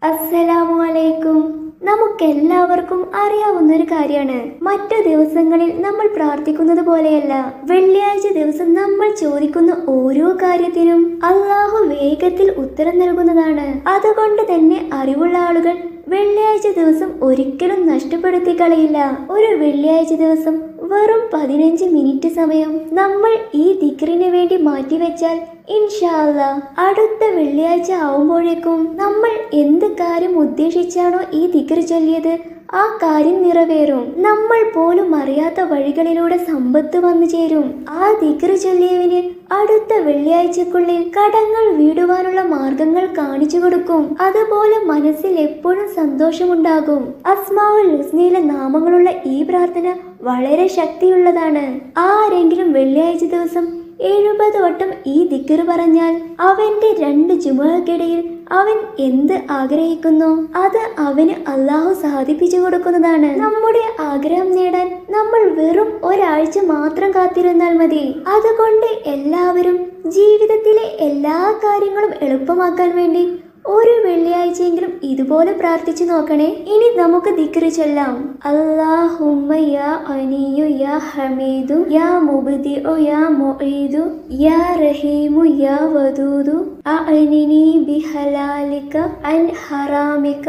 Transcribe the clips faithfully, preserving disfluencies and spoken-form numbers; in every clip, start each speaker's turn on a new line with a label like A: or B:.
A: അസ്സലാമു അലൈക്കും. നമുക്കെല്ലാവർക്കും അറിയാവുന്ന ഒരു കാര്യമാണ്, മറ്റു ദിവസങ്ങളിൽ നമ്മൾ പ്രാർത്ഥിക്കുന്നത് പോലെയല്ല. വെള്ളിയാഴ്ച ദിവസം നമ്മൾ ചോദിക്കുന്ന ഓരോ കാര്യത്തിനും അള്ളാഹു വേഗത്തിൽ ഉത്തരം നൽകുന്നതാണ്. അതുകൊണ്ട് തന്നെ അറിവുള്ള ആളുകൾ വെള്ളിയാഴ്ച ദിവസം ഒരിക്കലും നഷ്ടപ്പെടുത്തി കളയില്ല. ഒരു വെള്ളിയാഴ്ച ദിവസം വെറും പതിനഞ്ച് മിനിറ്റ് സമയം നമ്മൾ ഈ ദിക്റിന് വേണ്ടി മാറ്റിവെച്ചാൽ ഇൻഷാ അല്ലാഹ് അടുത്ത വെള്ളിയാഴ്ച ആവുമ്പോഴേക്കും നമ്മൾ എന്ത് കാര്യം ഉദ്ദേശിച്ചാണോ ഈ ദിക്ർ ചൊല്ലിയത് ആ കാര്യം നിറവേറും. നമ്മൾ പോലും അറിയാത്ത വഴികളിലൂടെ സമ്പത്ത് വന്നു ചേരും. ആ ദിക്ർ ചൊല്ലിയവന് അടുത്ത വെള്ളിയാഴ്ചക്കുള്ളിൽ കടങ്ങൾ വീടുവാനുള്ള മാർഗങ്ങൾ കാണിച്ചു കൊടുക്കും. അതുപോലെ മനസ്സിൽ എപ്പോഴും സന്തോഷമുണ്ടാകും. അസ്മാഉൽ ഹുസ്നയിലെ നാമങ്ങളുള്ള ഈ പ്രാർത്ഥന വളരെ ശക്തിയുള്ളതാണ്. ആരെങ്കിലും വെള്ളിയാഴ്ച ദിവസം എഴുപത് വട്ടം ഈ ദിക്ർ പറഞ്ഞാൽ അവന്റെ രണ്ട് ജുമുഅക്കിടയിൽ അവൻ എന്ത് ആഗ്രഹിക്കുന്നു അത് അവന് അള്ളാഹു സാധിപ്പിച്ചു കൊടുക്കുന്നതാണ്. നമ്മുടെ ആഗ്രഹം നേടാൻ നമ്മൾ വെറും ഒരാഴ്ച മാത്രം കാത്തിരുന്നാൽ മതി. അതുകൊണ്ട് എല്ലാവരും ജീവിതത്തിലെ എല്ലാ കാര്യങ്ങളും എളുപ്പമാക്കാൻ വേണ്ടി ഒരു വെള്ളിയാഴ്ചയെങ്കിലും ഇതുപോലെ പ്രാർത്ഥിച്ചു നോക്കണേ. ഇനി നമുക്ക് ദിക്ർ ചൊല്ലാം. അല്ലാഹുമ്മ യാ അനിയു യാ ഹമീദു യാ മുബ്ദിഉ യാ മുഈദു യാ റഹീമു യാ വദൂദു അഅനിനി ബിഹലാലിക അൻ ഹറാമിക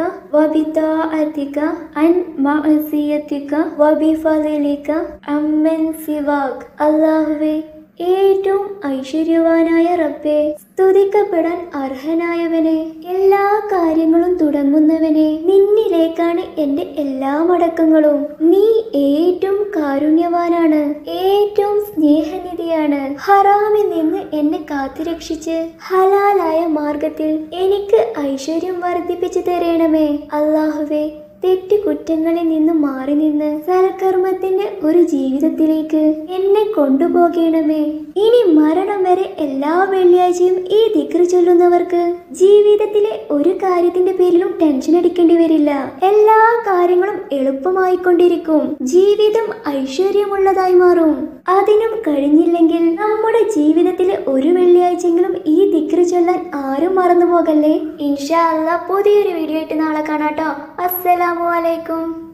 A: വബിതാഅതിക അൻ മഅസിയതിക വബിഫളിക അമ്മൻ സിവാക്. അല്ലാഹുവേ, ഏറ്റവും ഐശ്വര്യവാനായ റബ്ബേ, സ്തുതിക്കപ്പെടാൻ അർഹനായവനെ, എല്ലാ കാര്യങ്ങളും തുടങ്ങുന്നവനെ, നിന്നിലേക്കാണ് എന്റെ എല്ലാ മടക്കങ്ങളും. നീ ഏറ്റവും കാരുണ്യവാനാണ്, ഏറ്റവും സ്നേഹനിധിയാണ്. ഹറാമിൽ നിന്ന് എന്നെ കാത്തുരക്ഷിച്ച് ഹലാലായ മാർഗത്തിൽ എനിക്ക് ഐശ്വര്യം വർദ്ധിപ്പിച്ചു തരണമേ. അല്ലാഹുവേ, തെറ്റുകുറ്റങ്ങളിൽ നിന്ന് മാറി നിന്ന് സൽക്കർമ്മത്തിന്റെ ഒരു ജീവിതത്തിലേക്ക് എന്നെ കൊണ്ടുപോകണമേ. ഇനി മരണം വരെ എല്ലാ വെള്ളിയാഴ്ചയും ഈ ദിക്ർ ചൊല്ലുന്നവർക്ക് ജീവിതത്തിലെ ഒരു കാര്യത്തിന്റെ പേരിലും ടെൻഷൻ അടിക്കേണ്ടി വരില്ല. എല്ലാ കാര്യങ്ങളും എളുപ്പമായിക്കൊണ്ടിരിക്കും. ജീവിതം ഐശ്വര്യമുള്ളതായി മാറും. അതിനും കഴിഞ്ഞില്ലെങ്കിൽ നമ്മുടെ ജീവിതത്തിലെ ഒരു വെള്ളിയാഴ്ചയെങ്കിലും ഈ ദിക്ർ ചൊല്ലാൻ ആരും മറന്നു പോകല്ലേ. ഇൻഷാ അല്ലാഹ് പുതിയൊരു വീഡിയോ ആയിട്ട് നാളെ കാണാട്ടോ. അസ്സലാമു അലൈക്കും.